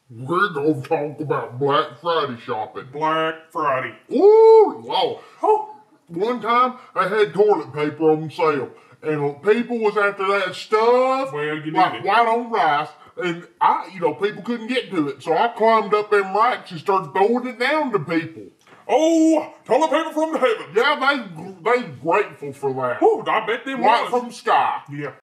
We're gonna talk about Black Friday shopping. Black Friday. Ooh, Lord. Oh, One time I had toilet paper on sale, and people was after that stuff, well, you need like it. white on rice, and people couldn't get to it, so I climbed up them racks and started throwing it down to people. Oh, toilet paper from the heavens. Yeah, they grateful for that. Oh, I bet they Right was. from the sky. Yeah.